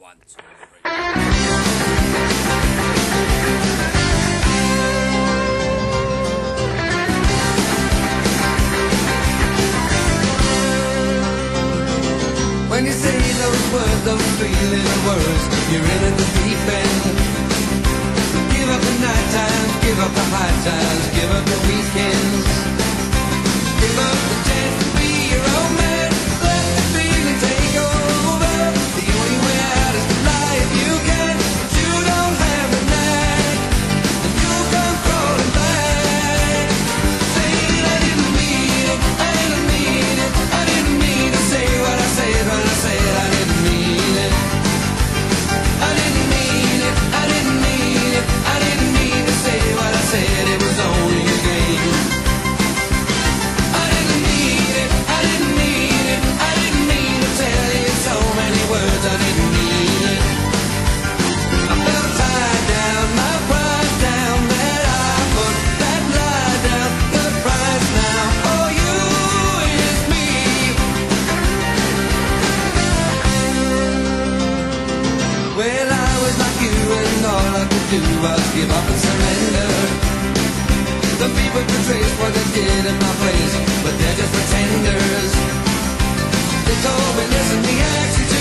1, 2, 3. When you say those words, those feeling words, you're in at the deep end. Give up the night times, give up the high times, give up the weekends. Give up the chance to be your own man. Let the feeling take over. The only way out is to lie if you can. But you don't have the knack, and you'll come crawling back. Saying I didn't mean it, I didn't mean it, I didn't mean to say what I said when I said I didn't mean it. I didn't mean it, I didn't mean it, I didn't mean to say what I said. It was only a game. I didn't mean it, I didn't mean it, I didn't mean to tell you so many words. I didn't mean it. I felt tied down, my pride down, that I put that lie down. The price now for you is me. Well, I was like you, and all I could do was give up and surrender. The people could trace what they did in my place, but they're just pretenders. They told me, listen, the axe